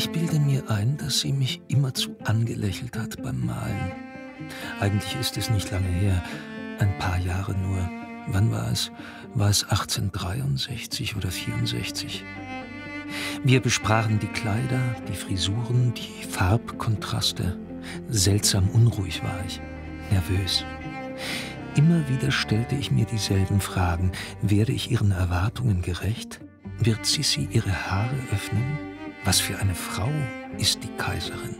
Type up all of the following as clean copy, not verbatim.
Ich bilde mir ein, dass sie mich immerzu angelächelt hat beim Malen. Eigentlich ist es nicht lange her, ein paar Jahre nur. Wann war es? War es 1863 oder 64? Wir besprachen die Kleider, die Frisuren, die Farbkontraste. Seltsam unruhig war ich, nervös. Immer wieder stellte ich mir dieselben Fragen. Werde ich ihren Erwartungen gerecht? Wird Sissi ihre Haare öffnen? Was für eine Frau ist die Kaiserin?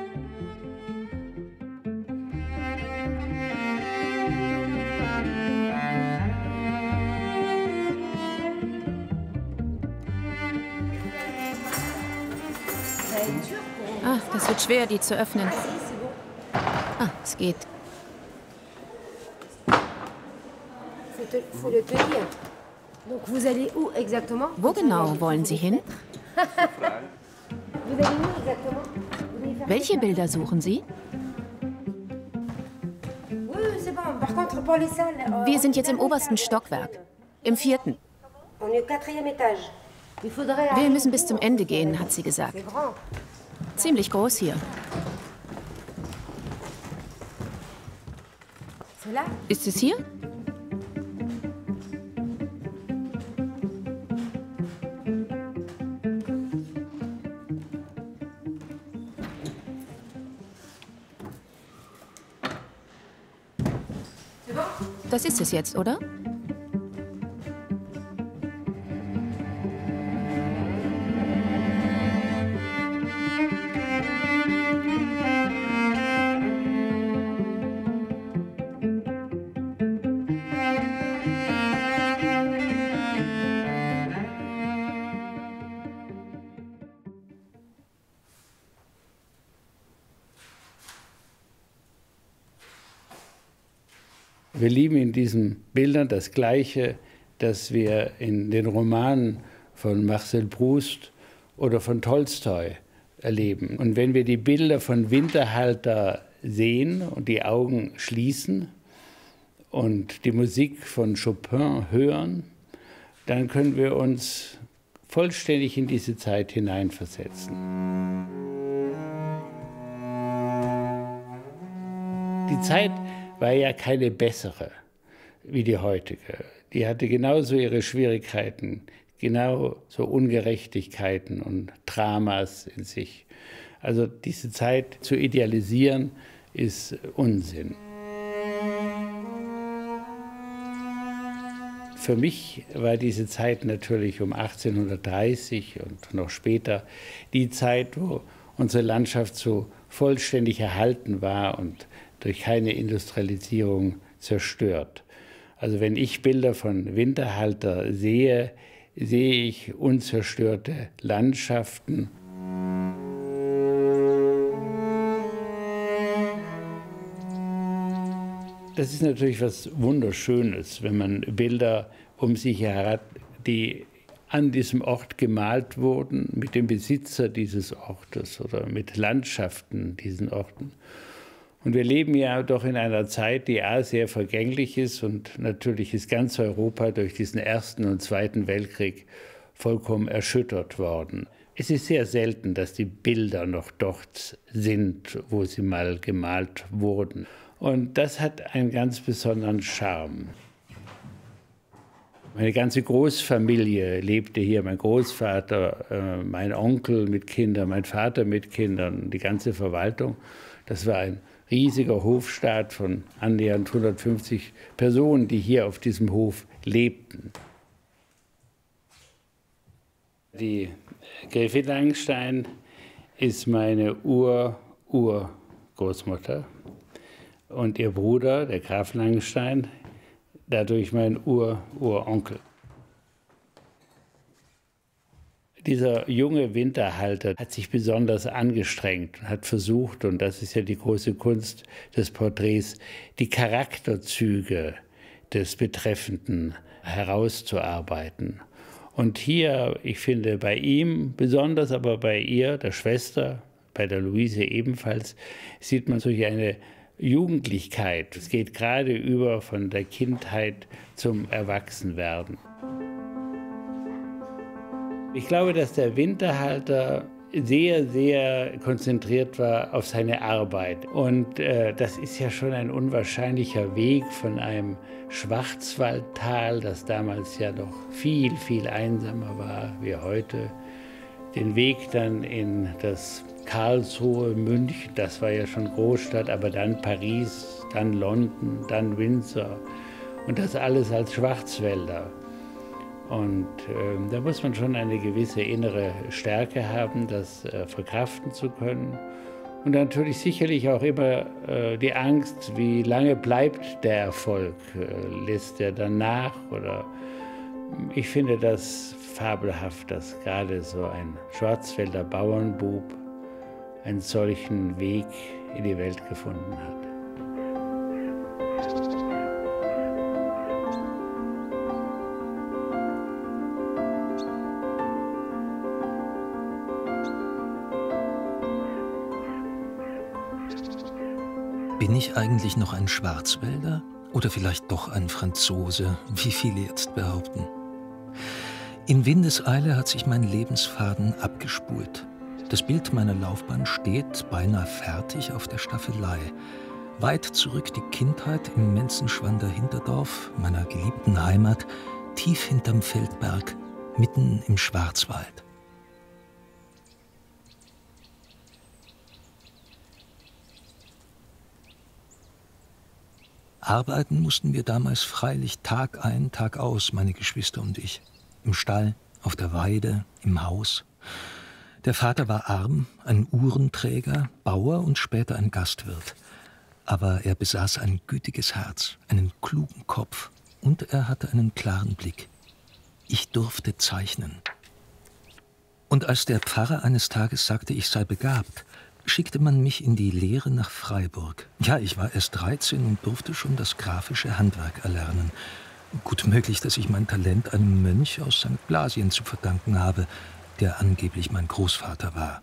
Ah, das wird schwer, die zu öffnen. Ah, es geht. Wo genau wollen Sie hin? Welche Bilder suchen Sie? Wir sind jetzt im obersten Stockwerk, im 4. Wir müssen bis zum Ende gehen, hat sie gesagt. Ziemlich groß hier. Ist es hier? Das ist es jetzt, oder? Wir lieben in diesen Bildern das Gleiche, das wir in den Romanen von Marcel Proust oder von Tolstoi erleben. Und wenn wir die Bilder von Winterhalter sehen und die Augen schließen und die Musik von Chopin hören, dann können wir uns vollständig in diese Zeit hineinversetzen. Die Zeit war ja keine bessere wie die heutige. Die hatte genauso ihre Schwierigkeiten, genauso Ungerechtigkeiten und Dramas in sich. Also diese Zeit zu idealisieren, ist Unsinn. Für mich war diese Zeit natürlich um 1830 und noch später die Zeit, wo unsere Landschaft so vollständig erhalten war und durch keine Industrialisierung zerstört. Also wenn ich Bilder von Winterhalter sehe, sehe ich unzerstörte Landschaften. Das ist natürlich was Wunderschönes, wenn man Bilder um sich her hat, die an diesem Ort gemalt wurden, mit dem Besitzer dieses Ortes oder mit Landschaften diesen Orten. Und wir leben ja doch in einer Zeit, die sehr vergänglich ist, und natürlich ist ganz Europa durch diesen Ersten und Zweiten Weltkrieg vollkommen erschüttert worden. Es ist sehr selten, dass die Bilder noch dort sind, wo sie mal gemalt wurden. Und das hat einen ganz besonderen Charme. Meine ganze Großfamilie lebte hier, mein Großvater, mein Onkel mit Kindern, mein Vater mit Kindern, die ganze Verwaltung. Das war ein riesiger Hofstaat von annähernd 150 Personen, die hier auf diesem Hof lebten. Die Gräfin Langenstein ist meine Urgroßmutter und ihr Bruder, der Graf Langenstein, dadurch mein Uronkel. Dieser junge Winterhalter hat sich besonders angestrengt, hat versucht, und das ist ja die große Kunst des Porträts, die Charakterzüge des Betreffenden herauszuarbeiten. Und hier, ich finde, bei ihm besonders, aber bei ihr, der Schwester, bei der Luise ebenfalls, sieht man solch eine Jugendlichkeit. Es geht gerade über von der Kindheit zum Erwachsenwerden. Ich glaube, dass der Winterhalter sehr, sehr konzentriert war auf seine Arbeit. Und das ist ja schon ein unwahrscheinlicher Weg von einem Schwarzwaldtal, das damals ja noch viel, viel einsamer war wie heute, den Weg dann in das Karlsruhe, München, das war ja schon Großstadt, aber dann Paris, dann London, dann Windsor und das alles als Schwarzwälder. Und da muss man schon eine gewisse innere Stärke haben, das verkraften zu können. Und natürlich sicherlich auch immer die Angst, wie lange bleibt der Erfolg? Lässt er dann nach? Oder ich finde das fabelhaft, dass gerade so ein Schwarzwälder Bauernbub einen solchen Weg in die Welt gefunden hat. Bin ich eigentlich noch ein Schwarzwälder oder vielleicht doch ein Franzose, wie viele jetzt behaupten? In Windeseile hat sich mein Lebensfaden abgespult. Das Bild meiner Laufbahn steht, beinahe fertig, auf der Staffelei. Weit zurück die Kindheit im Menzenschwander Hinterdorf, meiner geliebten Heimat, tief hinterm Feldberg, mitten im Schwarzwald. Arbeiten mussten wir damals freilich Tag ein, Tag aus, meine Geschwister und ich. Im Stall, auf der Weide, im Haus. Der Vater war arm, ein Uhrenträger, Bauer und später ein Gastwirt. Aber er besaß ein gütiges Herz, einen klugen Kopf und er hatte einen klaren Blick. Ich durfte zeichnen. Und als der Pfarrer eines Tages sagte, ich sei begabt, schickte man mich in die Lehre nach Freiburg. Ja, ich war erst 13 und durfte schon das grafische Handwerk erlernen. Gut möglich, dass ich mein Talent einem Mönch aus St. Blasien zu verdanken habe, der angeblich mein Großvater war.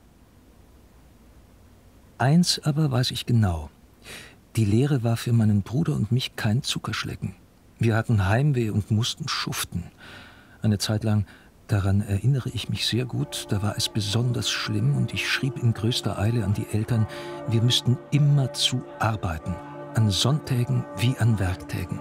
Eins aber weiß ich genau. Die Lehre war für meinen Bruder und mich kein Zuckerschlecken. Wir hatten Heimweh und mussten schuften. Eine Zeit lang, daran erinnere ich mich sehr gut, da war es besonders schlimm und ich schrieb in größter Eile an die Eltern, wir müssten immerzu arbeiten, an Sonntägen wie an Werktägen.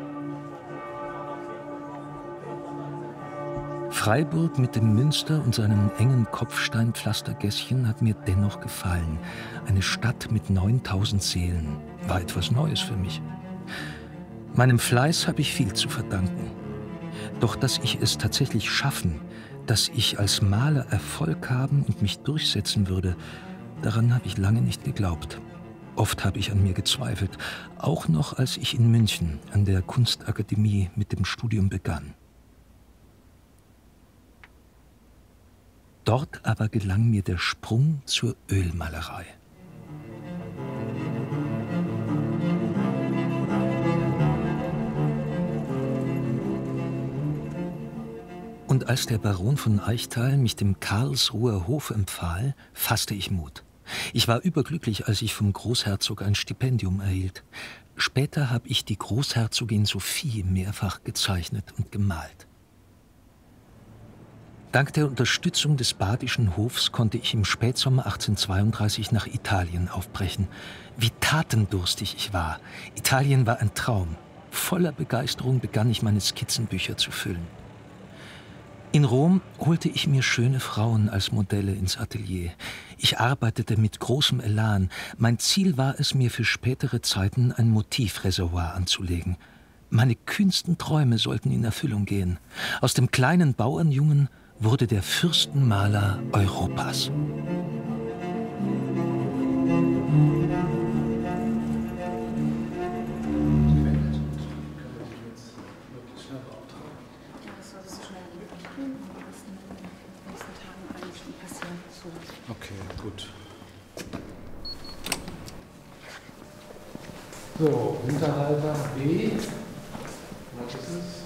Freiburg mit dem Münster und seinen engen Kopfsteinpflastergässchen hat mir dennoch gefallen. Eine Stadt mit 9000 Seelen war etwas Neues für mich. Meinem Fleiß habe ich viel zu verdanken. Doch dass ich es tatsächlich schaffen, dass ich als Maler Erfolg haben und mich durchsetzen würde, daran habe ich lange nicht geglaubt. Oft habe ich an mir gezweifelt, auch noch als ich in München an der Kunstakademie mit dem Studium begann. Dort aber gelang mir der Sprung zur Ölmalerei. Und als der Baron von Eichtal mich dem Karlsruher Hof empfahl, fasste ich Mut. Ich war überglücklich, als ich vom Großherzog ein Stipendium erhielt. Später habe ich die Großherzogin Sophie mehrfach gezeichnet und gemalt. Dank der Unterstützung des badischen Hofs konnte ich im Spätsommer 1832 nach Italien aufbrechen. Wie tatendurstig ich war. Italien war ein Traum. Voller Begeisterung begann ich meine Skizzenbücher zu füllen. In Rom holte ich mir schöne Frauen als Modelle ins Atelier. Ich arbeitete mit großem Elan. Mein Ziel war es, mir für spätere Zeiten ein Motivreservoir anzulegen. Meine kühnsten Träume sollten in Erfüllung gehen. Aus dem kleinen Bauernjungen wurde der Fürstenmaler Europas. Okay, gut. So, Hinterhalter B. Was ist es?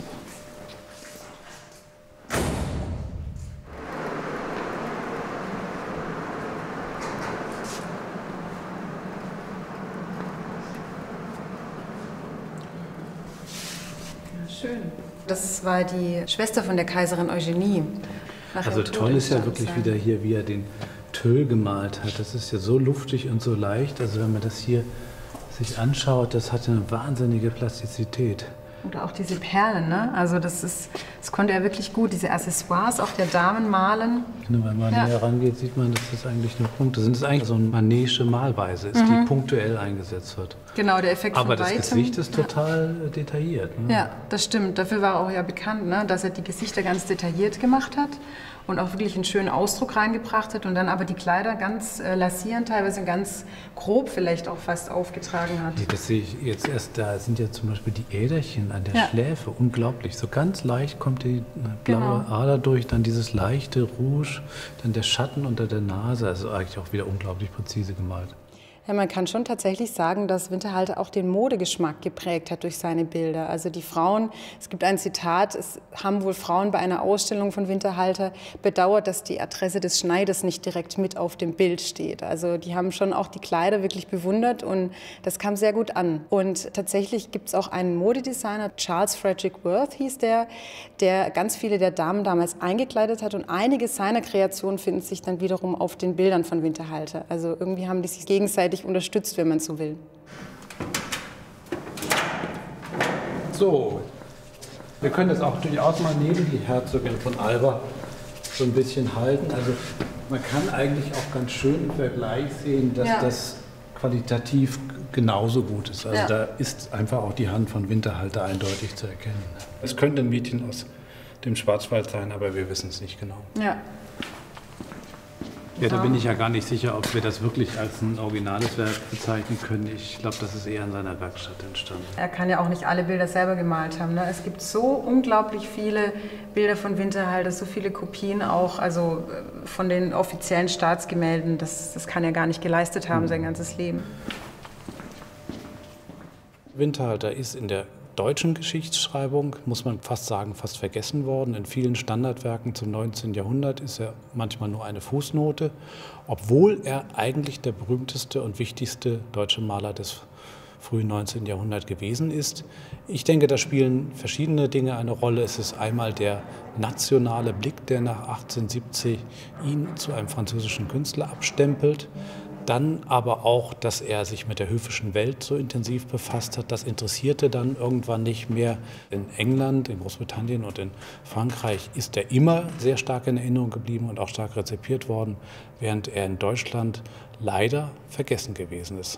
Schön. Das war die Schwester von der Kaiserin Eugenie. Also toll ist ja wirklich wieder hier, wie er den Tüll gemalt hat. Das ist ja so luftig und so leicht. Also wenn man das hier sich anschaut, das hat eine wahnsinnige Plastizität. Oder auch diese Perlen, ne? Also das konnte er wirklich gut, diese Accessoires auch der Damen malen. Genau, wenn man näher rangeht, sieht man, dass das eigentlich nur Punkte sind. Das ist eigentlich so eine Manesche Malweise, ist, die punktuell eingesetzt wird. Genau, der Effekt Aber von das weitem. Gesicht ist total detailliert. Ne? Ja, das stimmt. Dafür war er auch ja bekannt, ne? Dass er die Gesichter ganz detailliert gemacht hat und auch wirklich einen schönen Ausdruck reingebracht hat und dann aber die Kleider ganz lasierend, teilweise ganz grob vielleicht auch fast aufgetragen hat. Das sehe ich jetzt erst, da sind ja zum Beispiel die Äderchen an der Schläfe, unglaublich. So ganz leicht kommt die blaue Ader durch, dann dieses leichte Rouge, dann der Schatten unter der Nase, also eigentlich auch wieder unglaublich präzise gemalt. Ja, man kann schon tatsächlich sagen, dass Winterhalter auch den Modegeschmack geprägt hat durch seine Bilder. Also die Frauen, es gibt ein Zitat, es haben wohl Frauen bei einer Ausstellung von Winterhalter bedauert, dass die Adresse des Schneiders nicht direkt mit auf dem Bild steht. Also die haben schon auch die Kleider wirklich bewundert und das kam sehr gut an. Und tatsächlich gibt es auch einen Modedesigner, Charles Frederick Worth hieß der ganz viele der Damen damals eingekleidet hat und einige seiner Kreationen finden sich dann wiederum auf den Bildern von Winterhalter. Also irgendwie haben die sich gegenseitig unterstützt, wenn man so will. So, wir können das auch durchaus mal neben die Herzogin von Alba so ein bisschen halten. Also man kann eigentlich auch ganz schön im Vergleich sehen, dass das qualitativ genauso gut ist. Also da ist einfach auch die Hand von Winterhalter eindeutig zu erkennen. Es könnte ein Mädchen aus dem Schwarzwald sein, aber wir wissen es nicht genau. Ja, da bin ich ja gar nicht sicher, ob wir das wirklich als ein originales Werk bezeichnen können. Ich glaube, das ist eher in seiner Werkstatt entstanden. Er kann ja auch nicht alle Bilder selber gemalt haben, ne? Es gibt so unglaublich viele Bilder von Winterhalter, so viele Kopien auch, also von den offiziellen Staatsgemälden. Das kann er gar nicht geleistet haben, sein ganzes Leben. Winterhalter ist in der deutschen Geschichtsschreibung, muss man fast sagen, fast vergessen worden. In vielen Standardwerken zum 19. Jahrhundert ist er manchmal nur eine Fußnote, obwohl er eigentlich der berühmteste und wichtigste deutsche Maler des frühen 19. Jahrhunderts gewesen ist. Ich denke, da spielen verschiedene Dinge eine Rolle. Es ist einmal der nationale Blick, der nach 1870 ihn zu einem französischen Künstler abstempelt. Dann aber auch, dass er sich mit der höfischen Welt so intensiv befasst hat. Das interessierte dann irgendwann nicht mehr. In England, in Großbritannien und in Frankreich ist er immer sehr stark in Erinnerung geblieben und auch stark rezipiert worden, während er in Deutschland leider vergessen gewesen ist.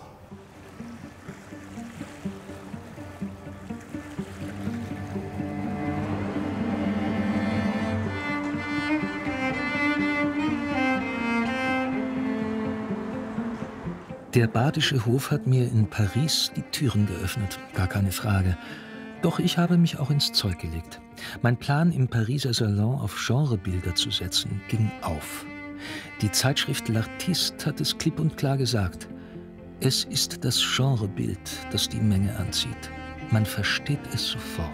Der badische Hof hat mir in Paris die Türen geöffnet, gar keine Frage. Doch ich habe mich auch ins Zeug gelegt. Mein Plan, im Pariser Salon auf Genrebilder zu setzen, ging auf. Die Zeitschrift L'Artiste hat es klipp und klar gesagt. Es ist das Genrebild, das die Menge anzieht. Man versteht es sofort.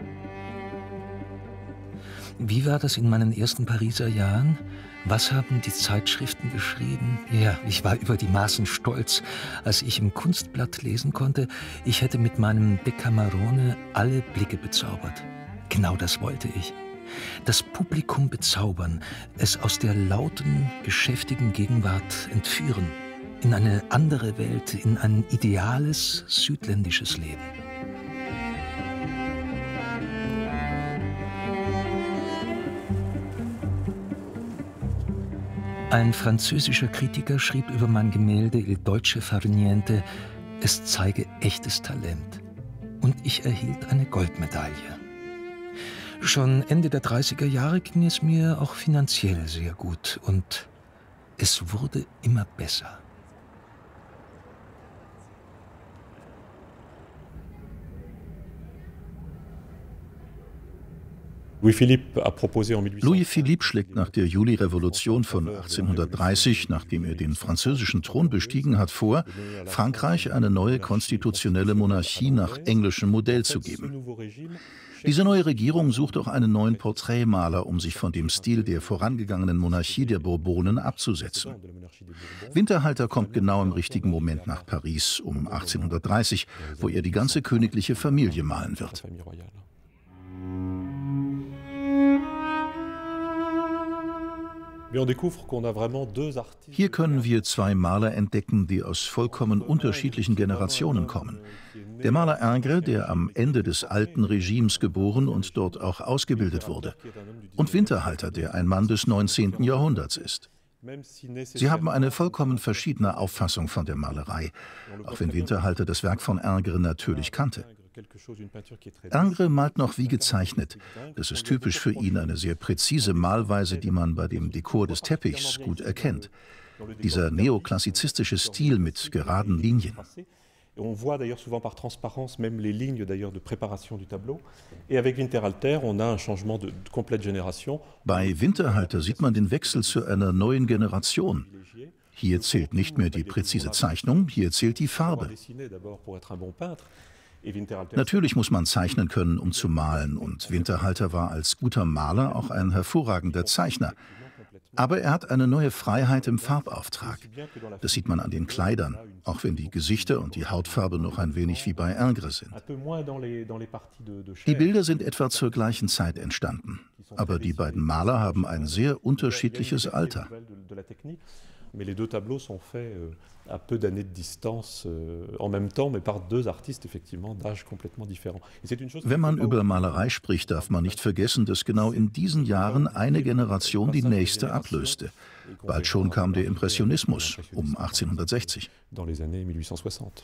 Wie war das in meinen ersten Pariser Jahren? Was haben die Zeitschriften geschrieben? Ja, ich war über die Maßen stolz, als ich im Kunstblatt lesen konnte, ich hätte mit meinem Decamerone alle Blicke bezaubert. Genau das wollte ich. Das Publikum bezaubern, es aus der lauten, geschäftigen Gegenwart entführen, in eine andere Welt, in ein ideales, südländisches Leben. Ein französischer Kritiker schrieb über mein Gemälde Il Dolce far niente, es zeige echtes Talent. Und ich erhielt eine Goldmedaille. Schon Ende der 30er Jahre ging es mir auch finanziell sehr gut und es wurde immer besser. Louis-Philippe schlägt nach der Julirevolution von 1830, nachdem er den französischen Thron bestiegen hat, vor, Frankreich eine neue konstitutionelle Monarchie nach englischem Modell zu geben. Diese neue Regierung sucht auch einen neuen Porträtmaler, um sich von dem Stil der vorangegangenen Monarchie der Bourbonen abzusetzen. Winterhalter kommt genau im richtigen Moment nach Paris, um 1830, wo er die ganze königliche Familie malen wird. Hier können wir zwei Maler entdecken, die aus vollkommen unterschiedlichen Generationen kommen. Der Maler Ingres, der am Ende des alten Regimes geboren und dort auch ausgebildet wurde. Und Winterhalter, der ein Mann des 19. Jahrhunderts ist. Sie haben eine vollkommen verschiedene Auffassung von der Malerei, auch wenn Winterhalter das Werk von Ingres natürlich kannte. Ingres malt noch wie gezeichnet. Das ist typisch für ihn, eine sehr präzise Malweise, die man bei dem Dekor des Teppichs gut erkennt. Dieser neoklassizistische Stil mit geraden Linien. On voit d'ailleurs souvent par transparence même les lignes d'ailleurs de préparation du tableau. Et avec Winterhalter, on a un changement de complète génération. Bei Winterhalter sieht man den Wechsel zu einer neuen Generation. Hier zählt nicht mehr die präzise Zeichnung, hier zählt die Farbe. Natürlich muss man zeichnen können, um zu malen, und Winterhalter war als guter Maler auch ein hervorragender Zeichner. Aber er hat eine neue Freiheit im Farbauftrag. Das sieht man an den Kleidern, auch wenn die Gesichter und die Hautfarbe noch ein wenig wie bei Ingres sind. Die Bilder sind etwa zur gleichen Zeit entstanden, aber die beiden Maler haben ein sehr unterschiedliches Alter. Mais les deux tableaux sont faits à peu d'années de distance en même temps, mais par deux artistes effectivement d'âge complètement différents. Wenn man über Malerei spricht, darf man nicht vergessen, dass genau in diesen Jahren eine Generation die nächste ablöste. Bald schon kam der Impressionismus um 1860. Dans les années 1860.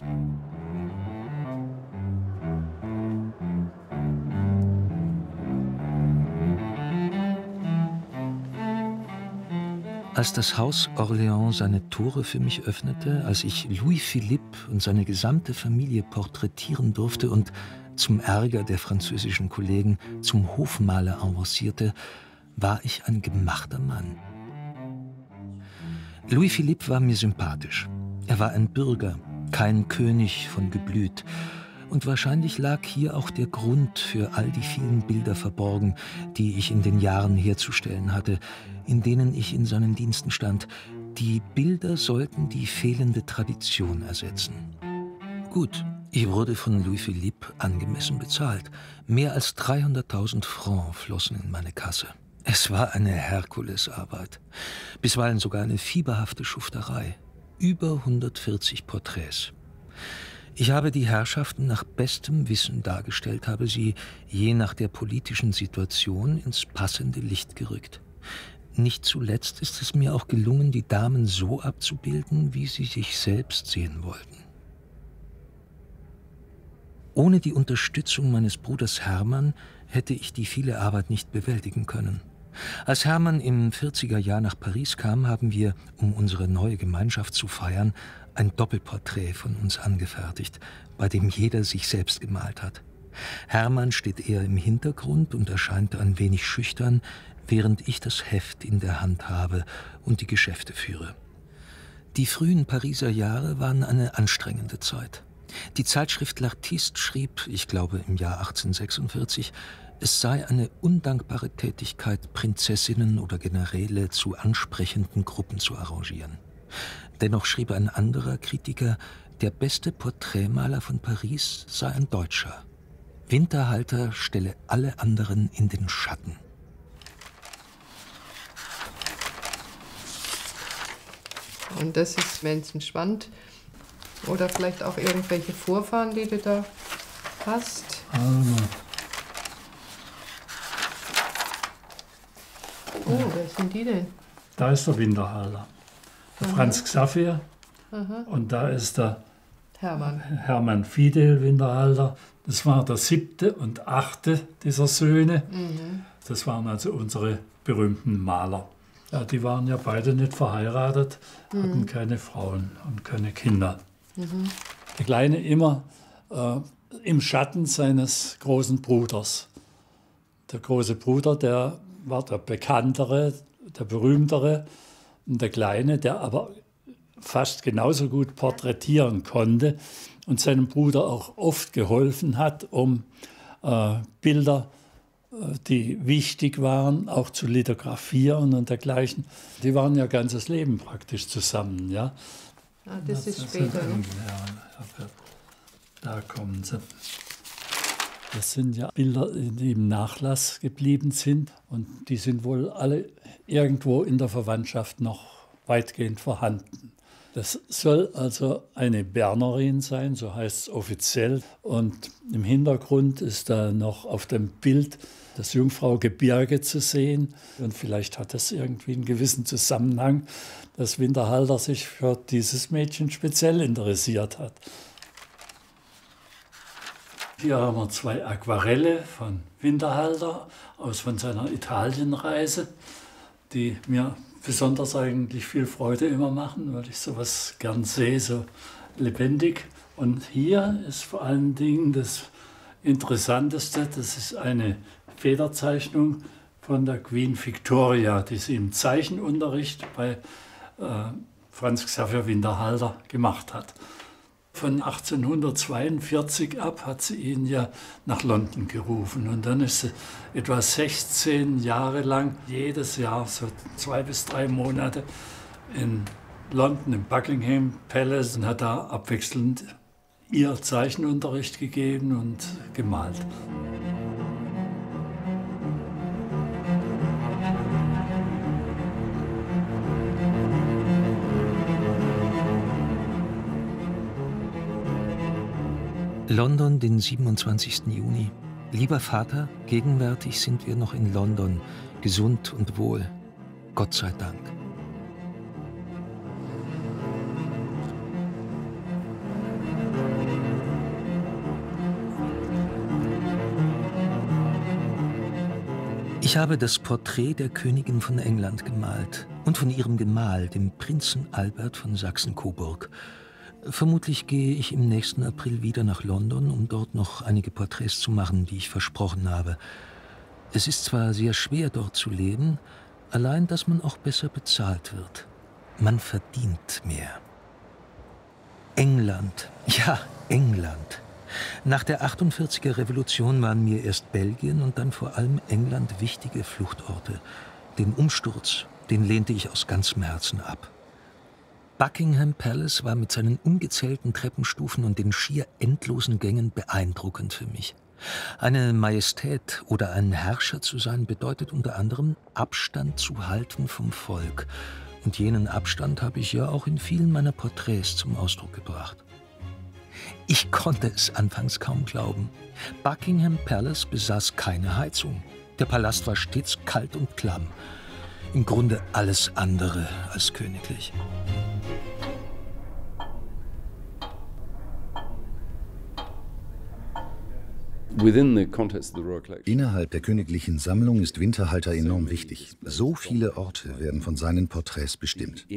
Als das Haus Orléans seine Tore für mich öffnete, als ich Louis-Philippe und seine gesamte Familie porträtieren durfte und zum Ärger der französischen Kollegen zum Hofmaler avancierte, war ich ein gemachter Mann. Louis-Philippe war mir sympathisch. Er war ein Bürger, kein König von Geblüt. Und wahrscheinlich lag hier auch der Grund für all die vielen Bilder verborgen, die ich in den Jahren herzustellen hatte, in denen ich in seinen Diensten stand. Die Bilder sollten die fehlende Tradition ersetzen. Gut, ich wurde von Louis-Philippe angemessen bezahlt. Mehr als 300.000 Francs flossen in meine Kasse. Es war eine Herkulesarbeit, bisweilen sogar eine fieberhafte Schufterei. Über 140 Porträts. Ich habe die Herrschaften nach bestem Wissen dargestellt, habe sie je nach der politischen Situation ins passende Licht gerückt. Nicht zuletzt ist es mir auch gelungen, die Damen so abzubilden, wie sie sich selbst sehen wollten. Ohne die Unterstützung meines Bruders Hermann hätte ich die viele Arbeit nicht bewältigen können. Als Hermann im 40er Jahr nach Paris kam, haben wir, um unsere neue Gemeinschaft zu feiern, ein Doppelporträt von uns angefertigt, bei dem jeder sich selbst gemalt hat. Hermann steht eher im Hintergrund und erscheint ein wenig schüchtern, während ich das Heft in der Hand habe und die Geschäfte führe. Die frühen Pariser Jahre waren eine anstrengende Zeit. Die Zeitschrift L'Artiste schrieb, ich glaube im Jahr 1846, es sei eine undankbare Tätigkeit, Prinzessinnen oder Generäle zu ansprechenden Gruppen zu arrangieren. Dennoch schrieb ein anderer Kritiker, der beste Porträtmaler von Paris sei ein Deutscher. Winterhalter stelle alle anderen in den Schatten. Und das ist menschenspannend. Oder vielleicht auch irgendwelche Vorfahren, die du da hast. Oh, wer sind die denn? Da ist der Winterhalter. Der Franz Xaver. Und da ist der Hermann Fidel Winterhalter. Das war der 7. und 8. dieser Söhne. Das waren also unsere berühmten Maler. Ja, die waren ja beide nicht verheiratet, hatten keine Frauen und keine Kinder. Der Kleine immer im Schatten seines großen Bruders. Der große Bruder, der war der bekanntere, der berühmtere. Und der Kleine, der aber fast genauso gut porträtieren konnte und seinem Bruder auch oft geholfen hat, um Bilder, die wichtig waren, auch zu lithografieren und dergleichen. Die waren ja ganzes Leben praktisch zusammen. Ja? Ah, das ist später. Ja, da kommen sie. Das sind ja Bilder, die im Nachlass geblieben sind. Und die sind wohl alle irgendwo in der Verwandtschaft noch weitgehend vorhanden. Das soll also eine Bernerin sein, so heißt es offiziell. Und im Hintergrund ist da noch auf dem Bild das Jungfraugebirge zu sehen. Und vielleicht hat das irgendwie einen gewissen Zusammenhang, dass Winterhalter sich für dieses Mädchen speziell interessiert hat. Hier haben wir 2 Aquarelle von Winterhalter von seiner Italienreise, die mir besonders eigentlich viel Freude immer machen, weil ich sowas gern sehe, so lebendig. Und hier ist vor allen Dingen das Interessanteste, das ist eine Federzeichnung von der Queen Victoria, die sie im Zeichenunterricht bei Franz Xaver Winterhalter gemacht hat. Von 1842 ab hat sie ihn ja nach London gerufen. Und dann ist sie etwa 16 Jahre lang jedes Jahr, so 2 bis 3 Monate, in London im Buckingham Palace und hat da abwechselnd ihr Zeichenunterricht gegeben und gemalt. London, den 27. Juni. Lieber Vater, gegenwärtig sind wir noch in London, gesund und wohl. Gott sei Dank. Ich habe das Porträt der Königin von England gemalt und von ihrem Gemahl, dem Prinzen Albert von Sachsen-Coburg. Vermutlich gehe ich im nächsten April wieder nach London, um dort noch einige Porträts zu machen, die ich versprochen habe. Es ist zwar sehr schwer, dort zu leben, allein, dass man auch besser bezahlt wird. Man verdient mehr. England, ja, England. Nach der 48er Revolution waren mir erst Belgien und dann vor allem England wichtige Fluchtorte. Den Umsturz, den lehnte ich aus ganzem Herzen ab. Buckingham Palace war mit seinen ungezählten Treppenstufen und den schier endlosen Gängen beeindruckend für mich. Eine Majestät oder ein Herrscher zu sein, bedeutet unter anderem Abstand zu halten vom Volk. Und jenen Abstand habe ich ja auch in vielen meiner Porträts zum Ausdruck gebracht. Ich konnte es anfangs kaum glauben. Buckingham Palace besaß keine Heizung. Der Palast war stets kalt und klamm. Im Grunde alles andere als königlich. Innerhalb der königlichen Sammlung ist Winterhalter enorm wichtig. So viele Orte werden von seinen Porträts bestimmt.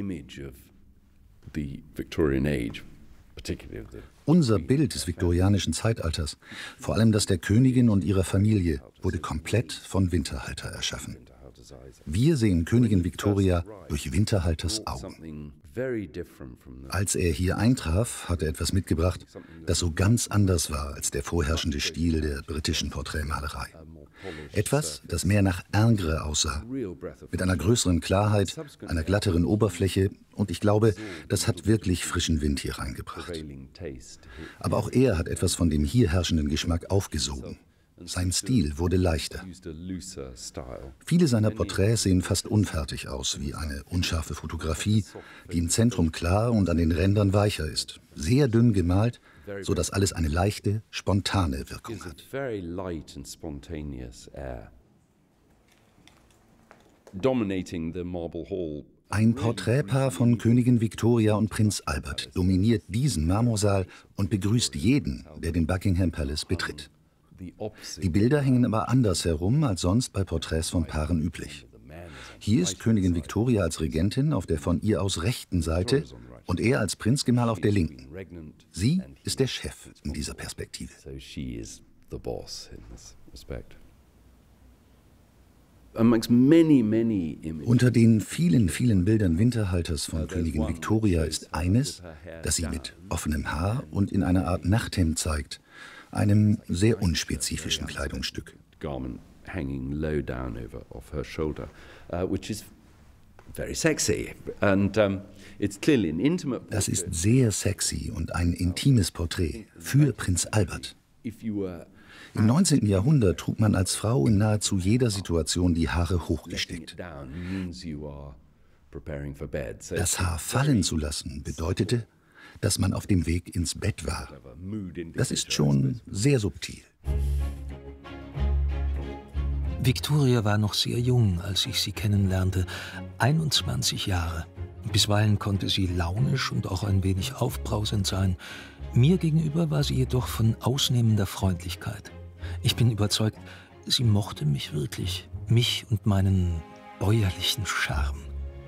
Unser Bild des viktorianischen Zeitalters, vor allem das der Königin und ihrer Familie, wurde komplett von Winterhalter erschaffen. Wir sehen Königin Victoria durch Winterhalters Augen. Als er hier eintraf, hat er etwas mitgebracht, das so ganz anders war als der vorherrschende Stil der britischen Porträtmalerei. Etwas, das mehr nach Ingres aussah, mit einer größeren Klarheit, einer glatteren Oberfläche, und ich glaube, das hat wirklich frischen Wind hier reingebracht. Aber auch er hat etwas von dem hier herrschenden Geschmack aufgesogen. Sein Stil wurde leichter. Viele seiner Porträts sehen fast unfertig aus, wie eine unscharfe Fotografie, die im Zentrum klar und an den Rändern weicher ist. Sehr dünn gemalt, sodass alles eine leichte, spontane Wirkung hat. Ein Porträtpaar von Königin Victoria und Prinz Albert dominiert diesen Marmorsaal und begrüßt jeden, der den Buckingham Palace betritt. Die Bilder hängen aber anders herum als sonst bei Porträts von Paaren üblich. Hier ist Königin Victoria als Regentin auf der von ihr aus rechten Seite und er als Prinzgemahl auf der linken. Sie ist der Chef in dieser Perspektive. Unter den vielen, vielen Bildern Winterhalters von Königin Victoria ist eines, das sie mit offenem Haar und in einer Art Nachthemd zeigt, einem sehr unspezifischen Kleidungsstück. Das ist sehr sexy und ein intimes Porträt für Prinz Albert. Im 19. Jahrhundert trug man als Frau in nahezu jeder Situation die Haare hochgesteckt. Das Haar fallen zu lassen bedeutete, dass man auf dem Weg ins Bett war. Das ist schon sehr subtil. Victoria war noch sehr jung, als ich sie kennenlernte, 21 Jahre. Bisweilen konnte sie launisch und auch ein wenig aufbrausend sein. Mir gegenüber war sie jedoch von ausnehmender Freundlichkeit. Ich bin überzeugt, sie mochte mich wirklich, mich und meinen bäuerlichen Charme.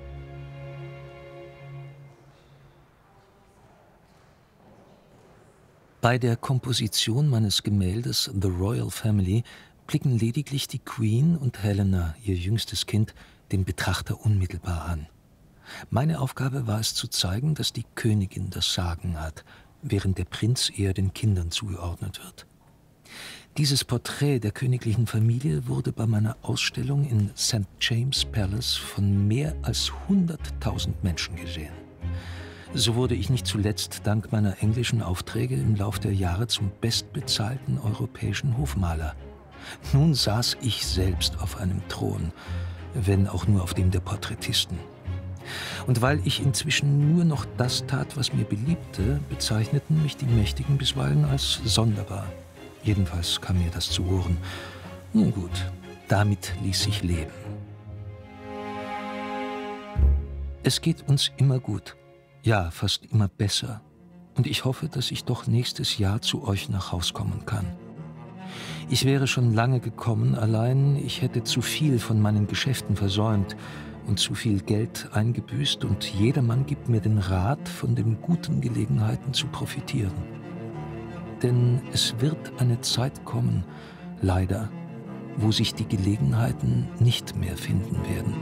Bei der Komposition meines Gemäldes The Royal Family blicken lediglich die Queen und Helena, ihr jüngstes Kind, den Betrachter unmittelbar an. Meine Aufgabe war es zu zeigen, dass die Königin das Sagen hat, während der Prinz eher den Kindern zugeordnet wird. Dieses Porträt der königlichen Familie wurde bei meiner Ausstellung in St. James Palace von mehr als 100.000 Menschen gesehen. So wurde ich nicht zuletzt dank meiner englischen Aufträge im Lauf der Jahre zum bestbezahlten europäischen Hofmaler. Nun saß ich selbst auf einem Thron, wenn auch nur auf dem der Porträtisten. Und weil ich inzwischen nur noch das tat, was mir beliebte, bezeichneten mich die Mächtigen bisweilen als sonderbar. Jedenfalls kam mir das zu Ohren. Nun gut, damit ließ sich leben. Es geht uns immer gut. Ja, fast immer besser. Und ich hoffe, dass ich doch nächstes Jahr zu euch nach Haus kommen kann. Ich wäre schon lange gekommen, allein ich hätte zu viel von meinen Geschäften versäumt und zu viel Geld eingebüßt, und jedermann gibt mir den Rat, von den guten Gelegenheiten zu profitieren. Denn es wird eine Zeit kommen, leider, wo sich die Gelegenheiten nicht mehr finden werden.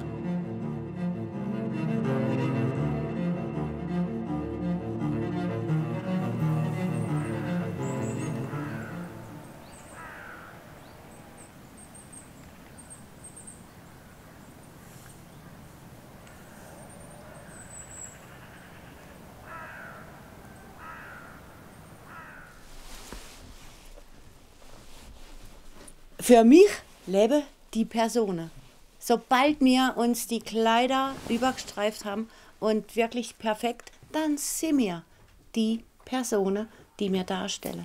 Für mich leben die Personen. Sobald wir uns die Kleider übergestreift haben und wirklich perfekt, dann sind wir die Personen, die wir darstellen.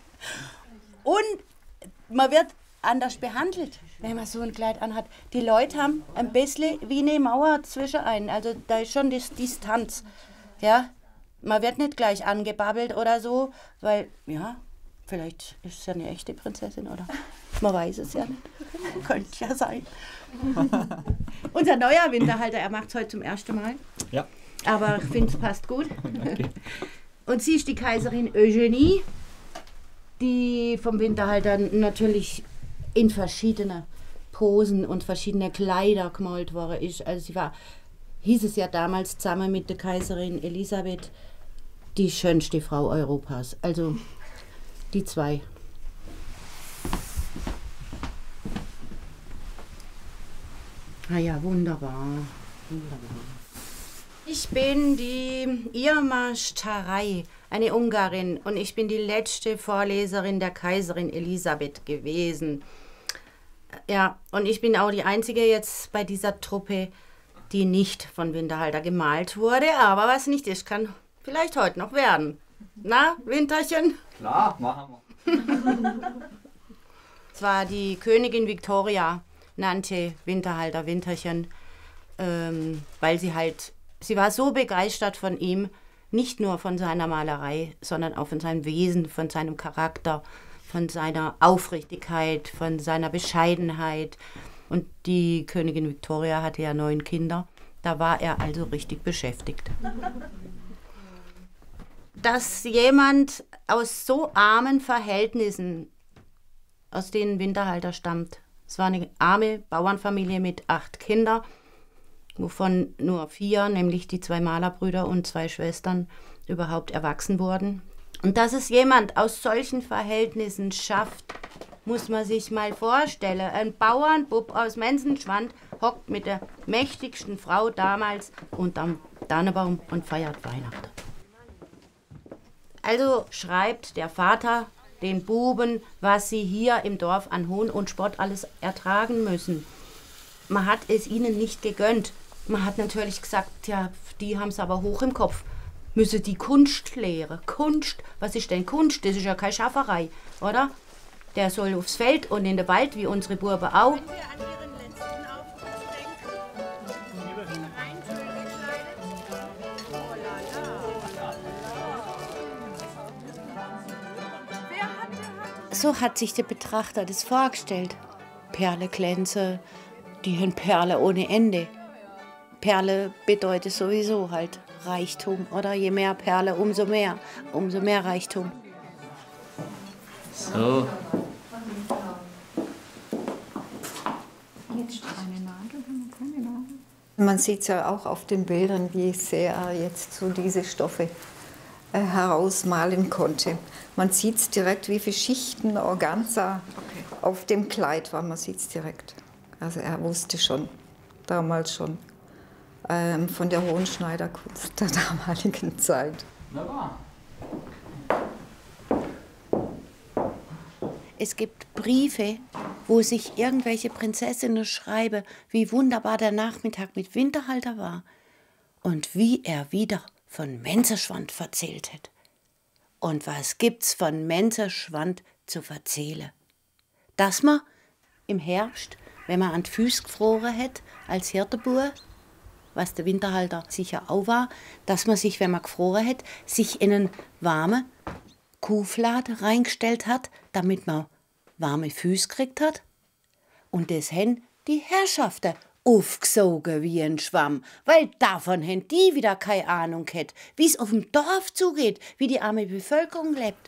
Und man wird anders behandelt, wenn man so ein Kleid anhat. Die Leute haben ein bisschen wie eine Mauer zwischen einen. Also da ist schon die Distanz. Ja? Man wird nicht gleich angebabbelt oder so, weil, ja, vielleicht ist es ja eine echte Prinzessin, oder? Man weiß es ja nicht. Könnte ja sein. Unser neuer Winterhalter, er macht es heute zum ersten Mal. Ja. Aber ich finde, es passt gut. Okay. Und sie ist die Kaiserin Eugenie, die vom Winterhalter natürlich in verschiedene Posen und verschiedene Kleider gemalt worden ist. Also sie war, hieß es ja damals, zusammen mit der Kaiserin Elisabeth, die schönste Frau Europas. Also die zwei. Ah ja, wunderbar. Wunderbar. Ich bin die Irma Staray, eine Ungarin, und ich bin die letzte Vorleserin der Kaiserin Elisabeth gewesen. Ja, und ich bin auch die einzige jetzt bei dieser Truppe, die nicht von Winterhalter gemalt wurde, aber was nicht ist, kann vielleicht heute noch werden. Na, Winterchen? Klar, machen wir. Zwar die Königin Victoria nannte Winterhalter Winterchen, weil sie war so begeistert von ihm, nicht nur von seiner Malerei, sondern auch von seinem Wesen, von seinem Charakter, von seiner Aufrichtigkeit, von seiner Bescheidenheit. Und die Königin Victoria hatte ja 9 Kinder, da war er also richtig beschäftigt. Dass jemand aus so armen Verhältnissen, aus denen Winterhalter stammt, es war eine arme Bauernfamilie mit 8 Kindern, wovon nur 4, nämlich die 2 Malerbrüder und 2 Schwestern, überhaupt erwachsen wurden. Und dass es jemand aus solchen Verhältnissen schafft, muss man sich mal vorstellen. Ein Bauernbub aus Menzenschwand hockt mit der mächtigsten Frau damals unterm Tannenbaum und feiert Weihnachten. Also schreibt der Vater den Buben, was sie hier im Dorf an Hohn und Spott alles ertragen müssen. Man hat es ihnen nicht gegönnt. Man hat natürlich gesagt, ja, die haben es aber hoch im Kopf. Müsse die Kunst lehren. Kunst, was ist denn Kunst? Das ist ja keine Schafferei, oder? Der soll aufs Feld und in den Wald, wie unsere Buben auch. So hat sich der Betrachter das vorgestellt. Perleglänze, die haben Perle ohne Ende. Perle bedeutet sowieso halt Reichtum, oder? Je mehr Perle, umso mehr Reichtum. So. Man sieht es ja auch auf den Bildern, wie sehr er jetzt so diese Stoffe herausmalen konnte. Man sieht es direkt, wie viele Schichten Organza auf dem Kleid war. Man sieht es direkt. Also er wusste schon, damals schon, von der hohen Schneiderkunst der damaligen Zeit. Es gibt Briefe, wo sich irgendwelche Prinzessinnen schreiben, wie wunderbar der Nachmittag mit Winterhalter war und wie er wieder von Menserschwand erzählt hat. Und was gibt's von Menserschwand zu erzählen? Dass man im Herbst, wenn man an die Füße gefroren hat, als Hirtenbub, was der Winterhalter sicher auch war, dass man sich, wenn man gefroren hat, sich in einen warmen Kuhflade reingestellt hat, damit man warme Füße gekriegt hat. Und das haben die Herrschaften aufgesogen wie ein Schwamm, weil davon haben die wieder keine Ahnung gehabt, wie es auf dem Dorf zugeht, wie die arme Bevölkerung lebt.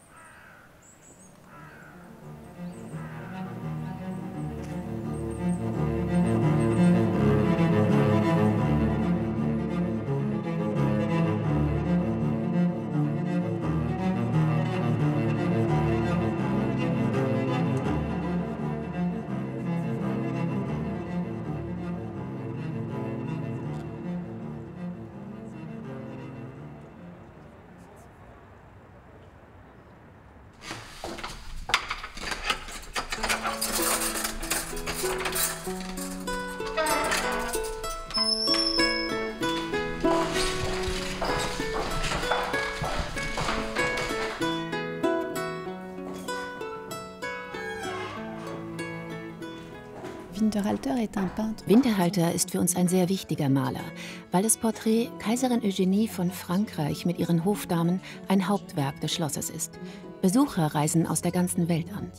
Winterhalter ist für uns ein sehr wichtiger Maler, weil das Porträt Kaiserin Eugenie von Frankreich mit ihren Hofdamen ein Hauptwerk des Schlosses ist. Besucher reisen aus der ganzen Welt an.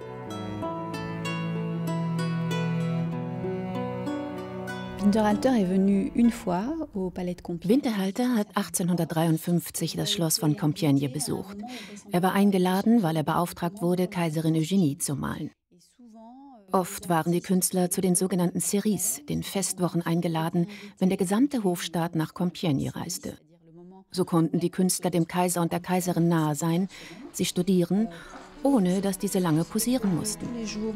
Winterhalter hat 1853 das Schloss von Compiègne besucht. Er war eingeladen, weil er beauftragt wurde, Kaiserin Eugenie zu malen. Oft waren die Künstler zu den sogenannten Séries, den Festwochen, eingeladen, wenn der gesamte Hofstaat nach Compiègne reiste. So konnten die Künstler dem Kaiser und der Kaiserin nahe sein, sie studieren, ohne dass diese lange posieren mussten.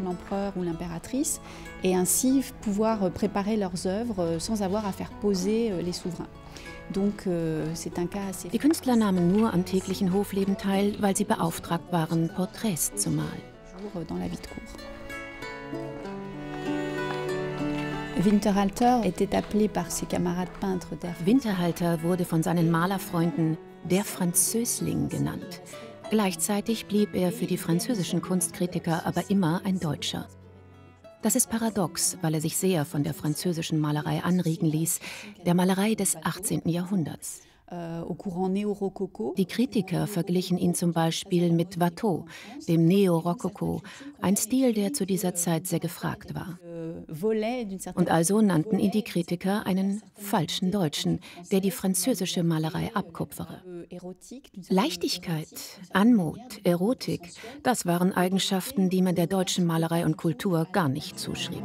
Die Künstler nahmen nur am täglichen Hofleben teil, weil sie beauftragt waren, Porträts zu malen. Winterhalter wurde von seinen Malerfreunden der Französling genannt. Gleichzeitig blieb er für die französischen Kunstkritiker aber immer ein Deutscher. Das ist paradox, weil er sich sehr von der französischen Malerei anregen ließ, der Malerei des 18. Jahrhunderts. Die Kritiker verglichen ihn zum Beispiel mit Watteau, dem Neo-Rokoko, ein Stil, der zu dieser Zeit sehr gefragt war. Und also nannten ihn die Kritiker einen falschen Deutschen, der die französische Malerei abkupfere. Leichtigkeit, Anmut, Erotik, das waren Eigenschaften, die man der deutschen Malerei und Kultur gar nicht zuschrieb.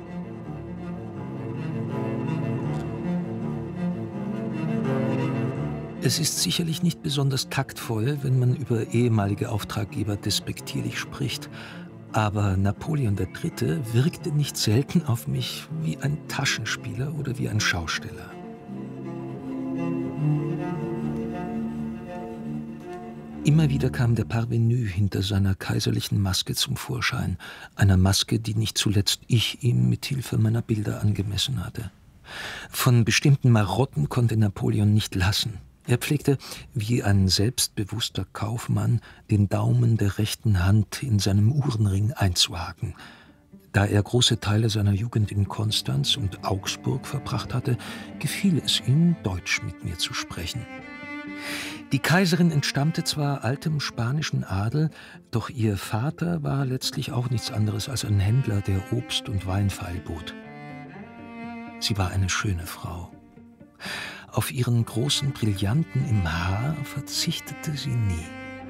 Es ist sicherlich nicht besonders taktvoll, wenn man über ehemalige Auftraggeber despektierlich spricht. Aber Napoleon III. Wirkte nicht selten auf mich wie ein Taschenspieler oder wie ein Schausteller. Immer wieder kam der Parvenu hinter seiner kaiserlichen Maske zum Vorschein, einer Maske, die nicht zuletzt ich ihm mit Hilfe meiner Bilder angemessen hatte. Von bestimmten Marotten konnte Napoleon nicht lassen. Er pflegte, wie ein selbstbewusster Kaufmann, den Daumen der rechten Hand in seinem Uhrenring einzuhaken. Da er große Teile seiner Jugend in Konstanz und Augsburg verbracht hatte, gefiel es ihm, Deutsch mit mir zu sprechen. Die Kaiserin entstammte zwar altem spanischen Adel, doch ihr Vater war letztlich auch nichts anderes als ein Händler, der Obst und Wein feilbot. Sie war eine schöne Frau. Auf ihren großen Brillanten im Haar verzichtete sie nie.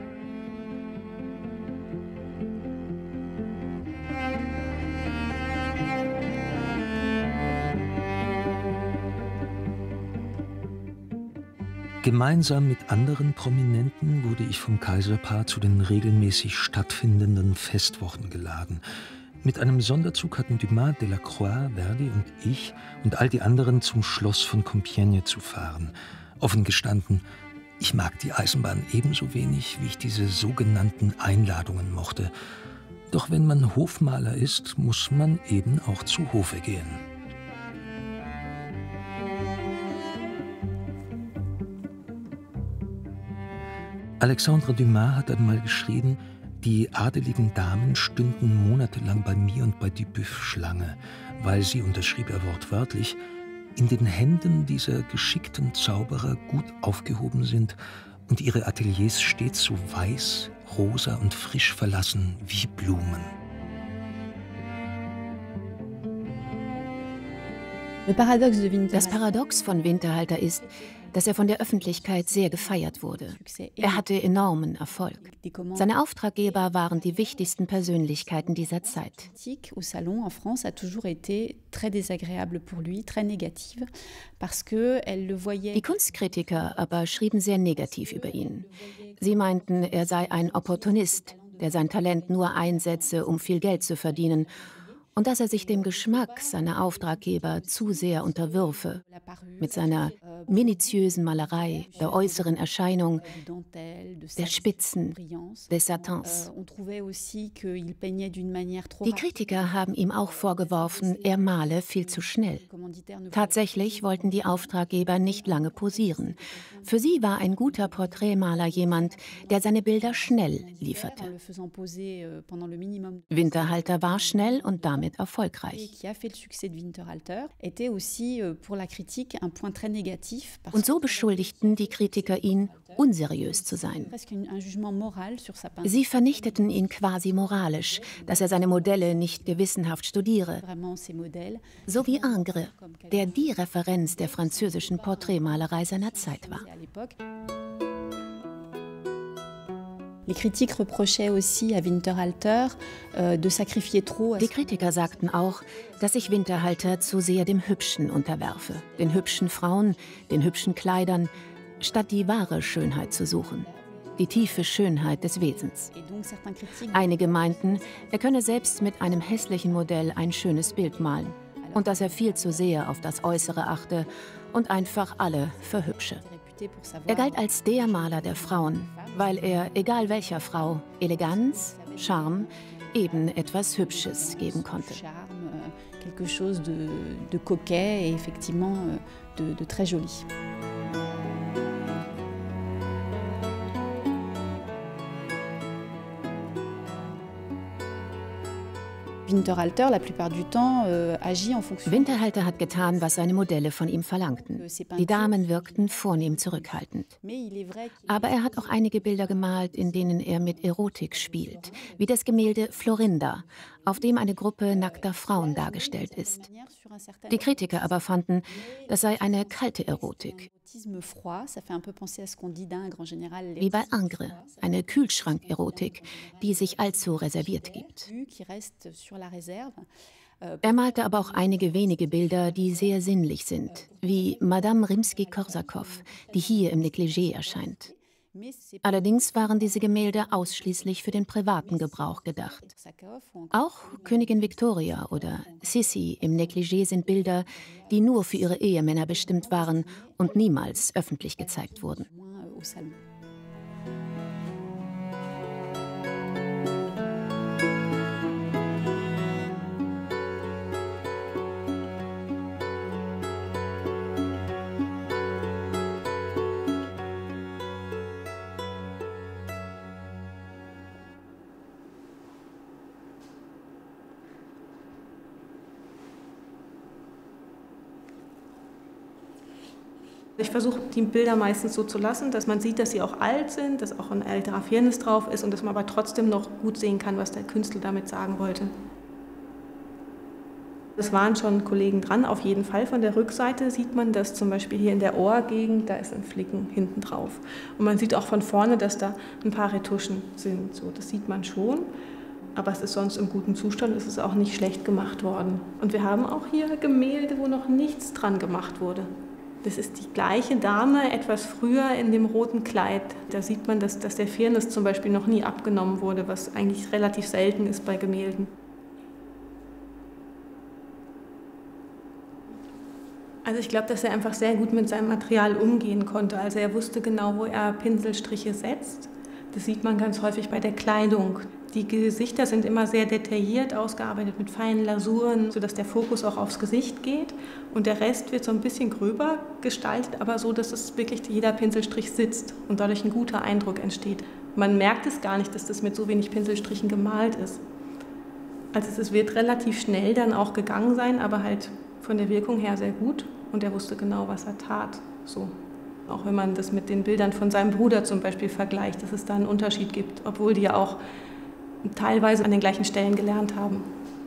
Gemeinsam mit anderen Prominenten wurde ich vom Kaiserpaar zu den regelmäßig stattfindenden Festwochen geladen. Mit einem Sonderzug hatten Dumas, Delacroix, Verdi und ich und all die anderen zum Schloss von Compiègne zu fahren. Offen gestanden, ich mag die Eisenbahn ebenso wenig, wie ich diese sogenannten Einladungen mochte. Doch wenn man Hofmaler ist, muss man eben auch zu Hofe gehen. Alexandre Dumas hat einmal geschrieben, die adeligen Damen stünden monatelang bei mir und bei Dubuff Schlange, weil sie, und das schrieb er wortwörtlich, in den Händen dieser geschickten Zauberer gut aufgehoben sind und ihre Ateliers stets so weiß, rosa und frisch verlassen wie Blumen. Das Paradox von Winterhalter ist, dass er von der Öffentlichkeit sehr gefeiert wurde. Er hatte enormen Erfolg. Seine Auftraggeber waren die wichtigsten Persönlichkeiten dieser Zeit. Die Kunstkritiker aber schrieben sehr negativ über ihn. Sie meinten, er sei ein Opportunist, der sein Talent nur einsetze, um viel Geld zu verdienen, und dass er sich dem Geschmack seiner Auftraggeber zu sehr unterwürfe, mit seiner minutiösen Malerei, der äußeren Erscheinung, der Spitzen, des Satins. Die Kritiker haben ihm auch vorgeworfen, er male viel zu schnell. Tatsächlich wollten die Auftraggeber nicht lange posieren. Für sie war ein guter Porträtmaler jemand, der seine Bilder schnell lieferte. Winterhalter war schnell und damit erfolgreich. Und so beschuldigten die Kritiker ihn, unseriös zu sein. Sie vernichteten ihn quasi moralisch, dass er seine Modelle nicht gewissenhaft studiere. So wie Ingres, der die Referenz der französischen Porträtmalerei seiner Zeit war. Die Kritiker sagten auch, dass sich Winterhalter zu sehr dem Hübschen unterwerfe, den hübschen Frauen, den hübschen Kleidern, statt die wahre Schönheit zu suchen, die tiefe Schönheit des Wesens. Einige meinten, er könne selbst mit einem hässlichen Modell ein schönes Bild malen und dass er viel zu sehr auf das Äußere achte und einfach alle verhübsche. Er galt als der Maler der Frauen, weil er, egal welcher Frau, Eleganz, Charme, eben etwas Hübsches geben konnte. Quelque chose de coquet et effectivement de très joli. Winterhalter, la plupart du temps, agit en fonction. Winterhalter hat getan, was seine Modelle von ihm verlangten. Die Damen wirkten vornehm zurückhaltend. Aber er hat auch einige Bilder gemalt, in denen er mit Erotik spielt, wie das Gemälde Florinda, auf dem eine Gruppe nackter Frauen dargestellt ist. Die Kritiker aber fanden, das sei eine kalte Erotik. Wie bei Ingres, eine Kühlschrank-Erotik, die sich allzu reserviert gibt. Er malte aber auch einige wenige Bilder, die sehr sinnlich sind, wie Madame Rimsky-Korsakow, die hier im Negligé erscheint. Allerdings waren diese Gemälde ausschließlich für den privaten Gebrauch gedacht. Auch Königin Victoria oder Sissi im Negligé sind Bilder, die nur für ihre Ehemänner bestimmt waren und niemals öffentlich gezeigt wurden. Ich versuche, die Bilder meistens so zu lassen, dass man sieht, dass sie auch alt sind, dass auch ein älterer Firnis drauf ist und dass man aber trotzdem noch gut sehen kann, was der Künstler damit sagen wollte. Es waren schon Kollegen dran, auf jeden Fall. Von der Rückseite sieht man, dass zum Beispiel hier in der Ohrgegend, da ist ein Flicken hinten drauf. Und man sieht auch von vorne, dass da ein paar Retuschen sind. So, das sieht man schon. Aber es ist sonst im guten Zustand, es ist auch nicht schlecht gemacht worden. Und wir haben auch hier Gemälde, wo noch nichts dran gemacht wurde. Das ist die gleiche Dame, etwas früher in dem roten Kleid. Da sieht man, dass der Firnis zum Beispiel noch nie abgenommen wurde, was eigentlich relativ selten ist bei Gemälden. Also ich glaube, dass er einfach sehr gut mit seinem Material umgehen konnte. Also er wusste genau, wo er Pinselstriche setzt. Das sieht man ganz häufig bei der Kleidung. Die Gesichter sind immer sehr detailliert ausgearbeitet mit feinen Lasuren, sodass der Fokus auch aufs Gesicht geht. Und der Rest wird so ein bisschen gröber gestaltet, aber so, dass es wirklich jeder Pinselstrich sitzt und dadurch ein guter Eindruck entsteht. Man merkt es gar nicht, dass das mit so wenig Pinselstrichen gemalt ist. Also es wird relativ schnell dann auch gegangen sein, aber halt von der Wirkung her sehr gut. Und er wusste genau, was er tat. So. Auch wenn man das mit den Bildern von seinem Bruder zum Beispiel vergleicht, dass es da einen Unterschied gibt, obwohl die ja auch teilweise an den gleichen Stellen gelernt haben.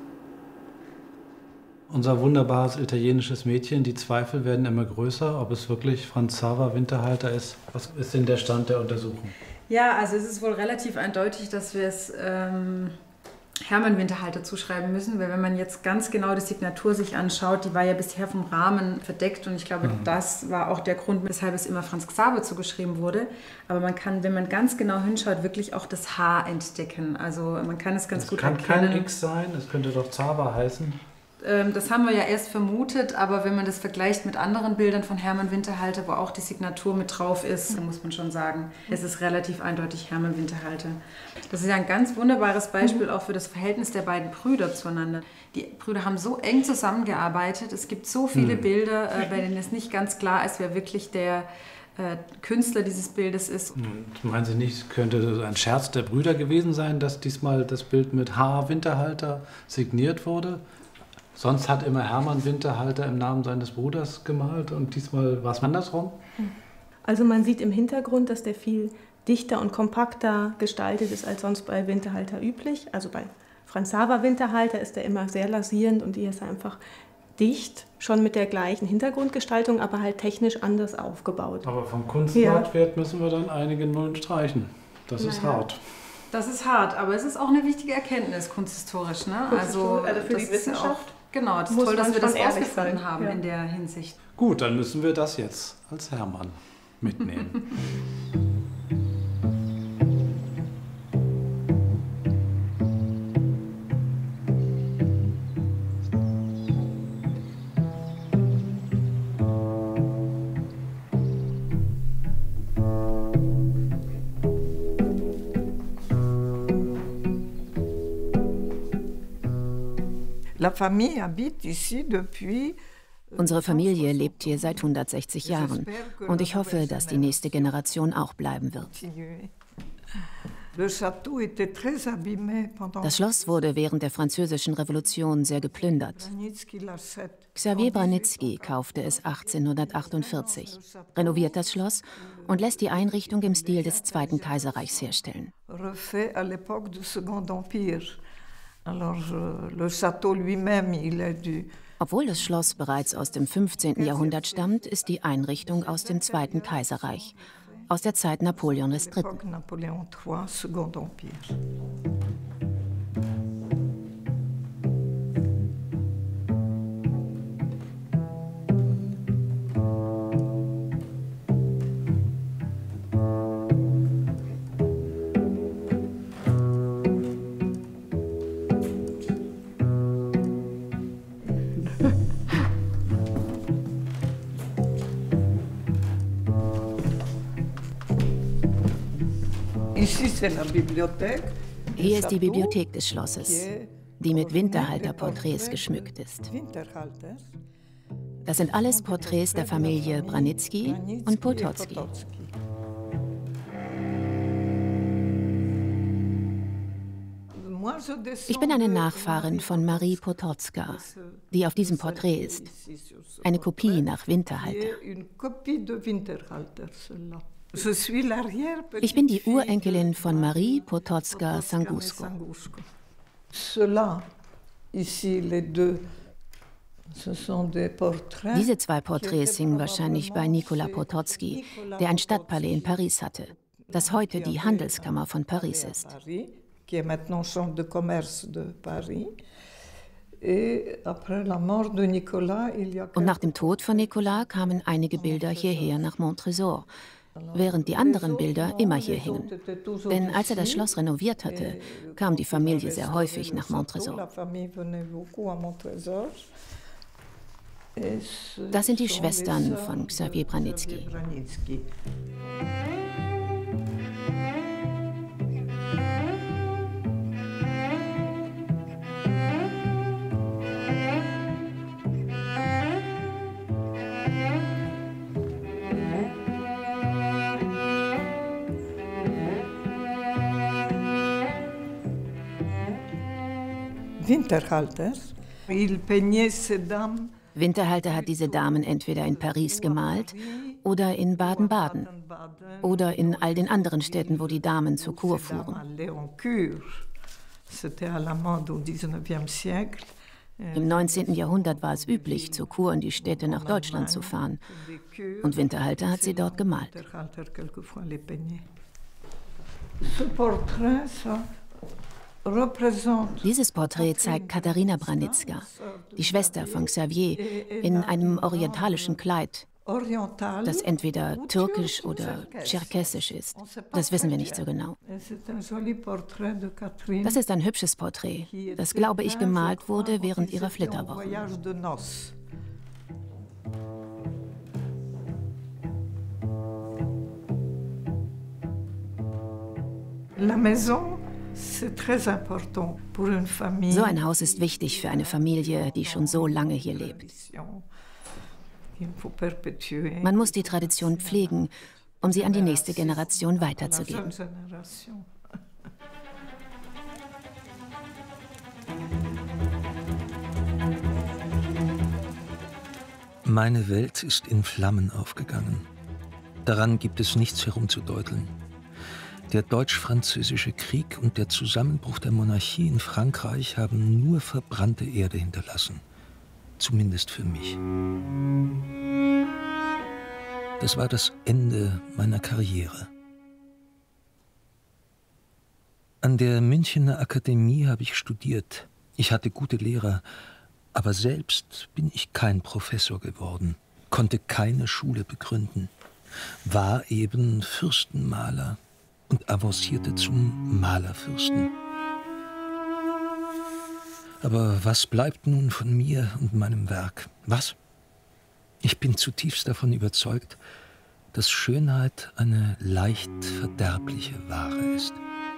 Unser wunderbares italienisches Mädchen, die Zweifel werden immer größer, ob es wirklich Franz Xaver Winterhalter ist. Was ist denn der Stand der Untersuchung? Ja, also es ist wohl relativ eindeutig, dass wir es Hermann Winterhalter zuschreiben müssen, weil wenn man jetzt ganz genau die Signatur sich anschaut, die war ja bisher vom Rahmen verdeckt und ich glaube, das war auch der Grund, weshalb es immer Franz Xaver zugeschrieben wurde. Aber man kann, wenn man ganz genau hinschaut, wirklich auch das H entdecken. Also man kann es ganz gut erkennen. Es kann kein X sein, es könnte doch Xaver heißen. Das haben wir ja erst vermutet, aber wenn man das vergleicht mit anderen Bildern von Hermann Winterhalter, wo auch die Signatur mit drauf ist, dann muss man schon sagen, es ist relativ eindeutig Hermann Winterhalter. Das ist ja ein ganz wunderbares Beispiel auch für das Verhältnis der beiden Brüder zueinander. Die Brüder haben so eng zusammengearbeitet, es gibt so viele Bilder, bei denen es nicht ganz klar ist, wer wirklich der Künstler dieses Bildes ist. Meinen Sie nicht, könnte das ein Scherz der Brüder gewesen sein, dass diesmal das Bild mit H. Winterhalter signiert wurde? Sonst hat immer Hermann Winterhalter im Namen seines Bruders gemalt und diesmal war es andersrum? Also man sieht im Hintergrund, dass der viel dichter und kompakter gestaltet ist als sonst bei Winterhalter üblich. Also bei Franz Xaver Winterhalter ist er immer sehr lasierend und hier ist er einfach dicht, schon mit der gleichen Hintergrundgestaltung, aber halt technisch anders aufgebaut. Aber vom Kunstmarktwert müssen wir dann einige Nullen streichen. Das ist hart. Das ist hart, aber es ist auch eine wichtige Erkenntnis kunsthistorisch. Ne? Also für die Wissenschaft. Genau, das ist toll, dass wir das ausgefunden haben in der Hinsicht. Gut, dann müssen wir das jetzt als Hermann mitnehmen. Unsere Familie lebt hier seit 160 Jahren und ich hoffe, dass die nächste Generation auch bleiben wird. Das Schloss wurde während der Französischen Revolution sehr geplündert. Xavier Branitzky kaufte es 1848, renoviert das Schloss und lässt die Einrichtung im Stil des Zweiten Kaiserreichs herstellen. Obwohl das Schloss bereits aus dem 15. Jahrhundert stammt, ist die Einrichtung aus dem Zweiten Kaiserreich, aus der Zeit Napoleon III. Hier ist die Bibliothek des Schlosses, die mit Winterhalter-Porträts geschmückt ist. Das sind alles Porträts der Familie Branitzky und Potocki. Ich bin eine Nachfahrin von Marie Potocka, die auf diesem Porträt ist. Eine Kopie nach Winterhalter. Ich bin die Urenkelin von Marie Potocka Sangusko. Diese zwei Porträts hingen wahrscheinlich bei Nicolas Potocki, der ein Stadtpalais in Paris hatte, das heute die Handelskammer von Paris ist. Und nach dem Tod von Nicolas kamen einige Bilder hierher nach Montrésor, während die anderen Bilder immer hier hingen. Denn als er das Schloss renoviert hatte, kam die Familie sehr häufig nach Montrésor. Das sind die Schwestern von Xavier Branitzky. Winterhalter hat diese Damen entweder in Paris gemalt oder in Baden-Baden oder in all den anderen Städten, wo die Damen zur Kur fuhren. Im 19. Jahrhundert war es üblich, zur Kur in die Städte nach Deutschland zu fahren. Und Winterhalter hat sie dort gemalt. Dieses Porträt zeigt Katharina Branitzka, die Schwester von Xavier, in einem orientalischen Kleid, das entweder türkisch oder tscherkessisch ist. Das wissen wir nicht so genau. Das ist ein hübsches Porträt, das, glaube ich, gemalt wurde während ihrer Flitterwochen. La maison. So ein Haus ist wichtig für eine Familie, die schon so lange hier lebt. Man muss die Tradition pflegen, um sie an die nächste Generation weiterzugeben. Meine Welt ist in Flammen aufgegangen. Daran gibt es nichts herumzudeuteln. Der Deutsch-Französische Krieg und der Zusammenbruch der Monarchie in Frankreich haben nur verbrannte Erde hinterlassen. Zumindest für mich. Das war das Ende meiner Karriere. An der Münchener Akademie habe ich studiert. Ich hatte gute Lehrer, aber selbst bin ich kein Professor geworden, konnte keine Schule begründen, war eben Fürstenmaler und avancierte zum Malerfürsten. Aber was bleibt nun von mir und meinem Werk? Was? Ich bin zutiefst davon überzeugt, dass Schönheit eine leicht verderbliche Ware ist.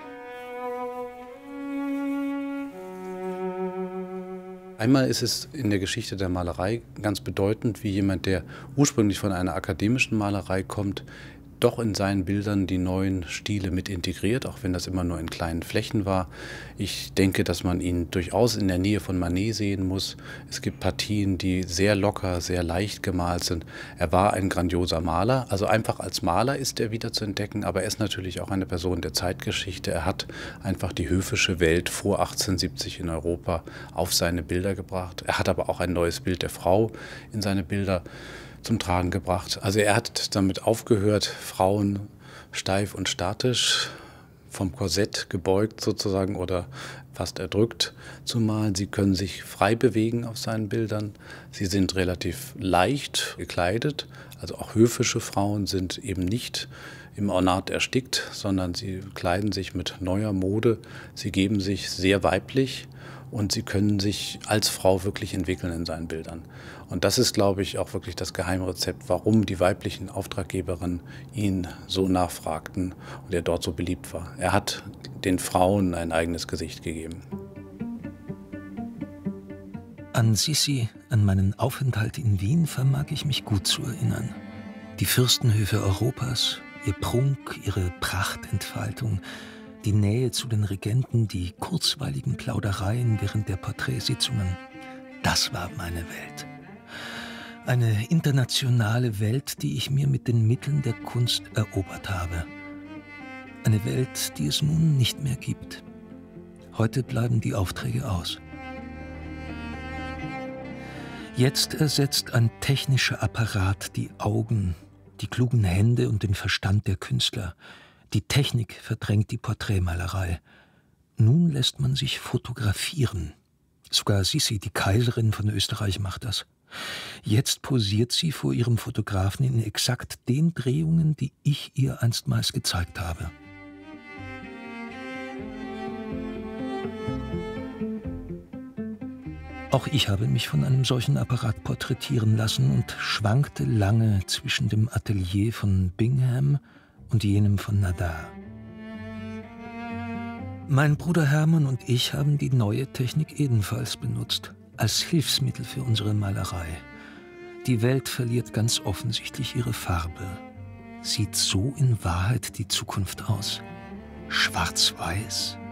Einmal ist es in der Geschichte der Malerei ganz bedeutend, wie jemand, der ursprünglich von einer akademischen Malerei kommt, doch in seinen Bildern die neuen Stile mit integriert, auch wenn das immer nur in kleinen Flächen war. Ich denke, dass man ihn durchaus in der Nähe von Manet sehen muss. Es gibt Partien, die sehr locker, sehr leicht gemalt sind. Er war ein grandioser Maler, also einfach als Maler ist er wieder zu entdecken, aber er ist natürlich auch eine Person der Zeitgeschichte. Er hat einfach die höfische Welt vor 1870 in Europa auf seine Bilder gebracht. Er hat aber auch ein neues Bild der Frau in seine Bilder zum Tragen gebracht. Also er hat damit aufgehört, Frauen steif und statisch, vom Korsett gebeugt sozusagen oder fast erdrückt zu malen. Sie können sich frei bewegen auf seinen Bildern. Sie sind relativ leicht gekleidet. Also auch höfische Frauen sind eben nicht im Ornat erstickt, sondern sie kleiden sich mit neuer Mode. Sie geben sich sehr weiblich und sie können sich als Frau wirklich entwickeln in seinen Bildern. Und das ist, glaube ich, auch wirklich das Geheimrezept, warum die weiblichen Auftraggeberinnen ihn so nachfragten und er dort so beliebt war. Er hat den Frauen ein eigenes Gesicht gegeben. An Sissi, an meinen Aufenthalt in Wien, vermag ich mich gut zu erinnern. Die Fürstenhöfe Europas, ihr Prunk, ihre Prachtentfaltung, Die Nähe zu den Regenten, die kurzweiligen Plaudereien während der Porträtsitzungen, das war meine Welt. Eine internationale Welt, die ich mir mit den Mitteln der Kunst erobert habe. Eine Welt, die es nun nicht mehr gibt. Heute bleiben die Aufträge aus. Jetzt ersetzt ein technischer Apparat die Augen, die klugen Hände und den Verstand der Künstler. Die Technik verdrängt die Porträtmalerei. Nun lässt man sich fotografieren. Sogar Sissi, die Kaiserin von Österreich, macht das. Jetzt posiert sie vor ihrem Fotografen in exakt den Drehungen, die ich ihr einstmals gezeigt habe. Auch ich habe mich von einem solchen Apparat porträtieren lassen und schwankte lange zwischen dem Atelier von Bingham und jenem von Nadar. Mein Bruder Hermann und ich haben die neue Technik ebenfalls benutzt, als Hilfsmittel für unsere Malerei. Die Welt verliert ganz offensichtlich ihre Farbe. Sieht so in Wahrheit die Zukunft aus? Schwarz-Weiß?